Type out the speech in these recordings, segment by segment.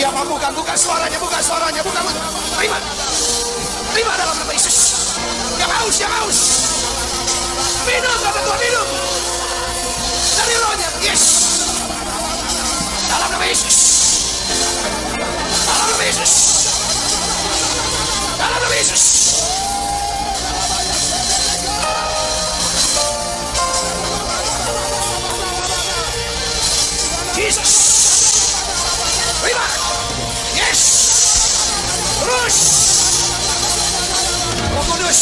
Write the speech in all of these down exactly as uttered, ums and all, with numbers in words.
Dia mampukan, buka suaranya, buka suaranya, buka. Terima. Terima dalam nama Yesus. Yang haus, yang haus. Minum, kata Tuhan, minum. Dari rohnya, yes. Dalam nama Yesus. Dalam nama Yesus. Dalam nama Yesus. Jesus. Terima. Yes. Terus. Roh Kudus.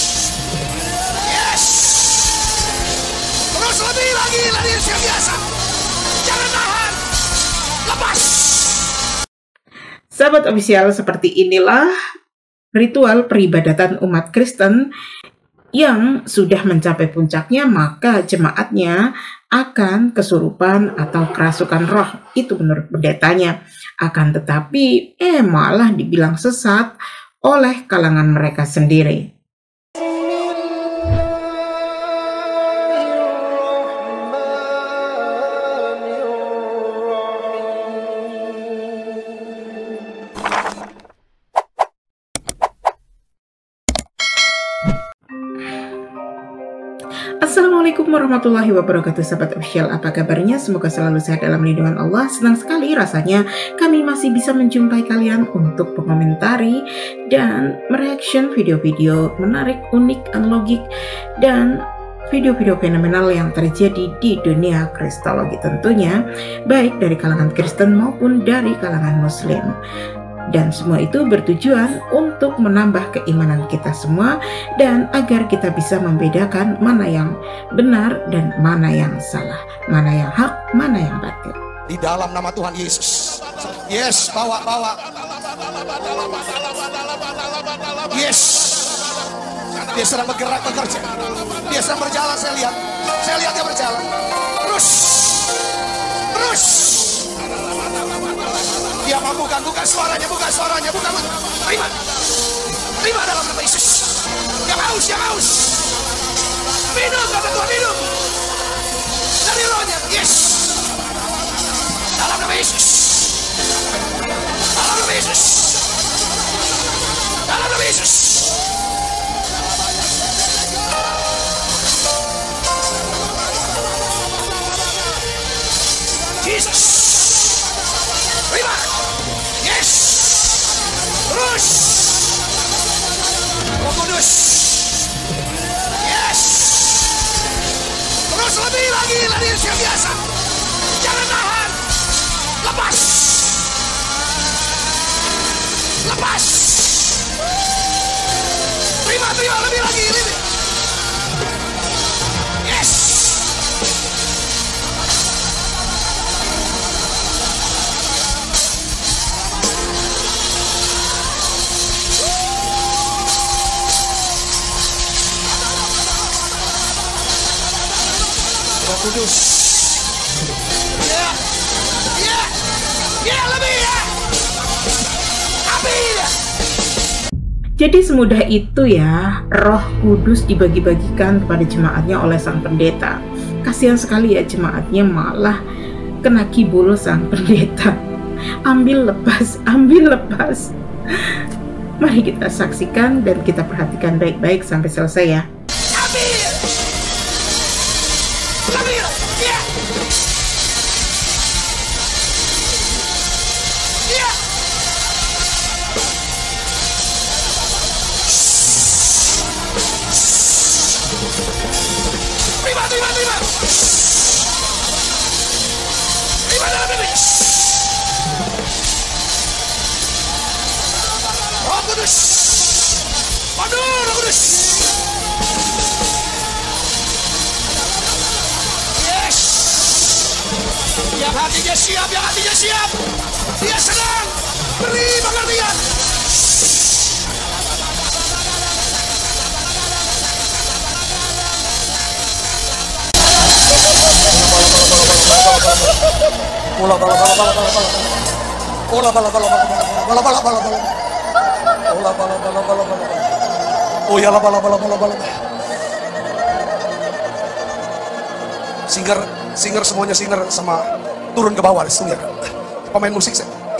Yes. Terus lebih lagi lari yang biasa. Jangan tahan. Lepas. Sahabat official, seperti inilah ritual peribadatan umat Kristen yang sudah mencapai puncaknya, maka jemaatnya akan kesurupan atau kerasukan roh. Itu menurut pendetanya. Akan tetapi, eh malah dibilang sesat oleh kalangan mereka sendiri. Assalamualaikum warahmatullahi wabarakatuh, sahabat official. Apa kabarnya? Semoga selalu sehat dalam lindungan Allah. Senang sekali rasanya kami masih bisa menjumpai kalian untuk mengomentari dan mereaction video-video menarik, unik, analogik, dan video-video fenomenal yang terjadi di dunia kristologi tentunya, baik dari kalangan Kristen maupun dari kalangan Muslim. Dan semua itu bertujuan untuk menambah keimanan kita semua dan agar kita bisa membedakan mana yang benar dan mana yang salah, mana yang hak, mana yang batil. Di dalam nama Tuhan Yesus. Yes, bawa, bawa. Yes. Dia sedang bergerak, bekerja. Dia sedang berjalan, saya lihat. Saya lihat dia berjalan. Terus. Terus. Dia mampukan, buka suaranya, buka suaranya, buka. Terima. Terima dalam nama Yesus. Yang haus, yang haus. Minum, kata Tuhan, minum. Dari rohnya, yes. Dalam nama Yesus. Dalam nama Yesus. Dalam nama Yesus. Jesus. Terima. Yes. Terus. Roh Kudus. Yes. Terus lebih lagi lari yang biasa. Jangan tahan. Lepas. Lepas. Terima, terima, lebih lagi, lebih. Yes. Roh Kudus. Ya. Ya. Ya, lebih ya. Api ya. Jadi semudah itu ya, Roh Kudus dibagi-bagikan kepada jemaatnya oleh sang pendeta. Kasihan sekali ya jemaatnya malah kena kibul sang pendeta. Ambil lepas, ambil lepas. Mari kita saksikan dan kita perhatikan baik-baik sampai selesai ya. Ambil. Ambil. Ya. Ya. Terima, terima, terima. Terima dalam nama Yesus. Roh Kudus. Aduh, Roh Kudus. Yes. Yang hatinya siap, yang hatinya siap. Dia senang. Beri pengertian. Bola, bola, bola, bola, bola, bola. Bola, bola, bola, bola, bola, bola, bola, bola. Bola, bola, bola, bola, bola. Oh ya, bola, bola, bola, bola. Singer, singer semuanya singer sama turun ke bawah, singer. Pemain musik,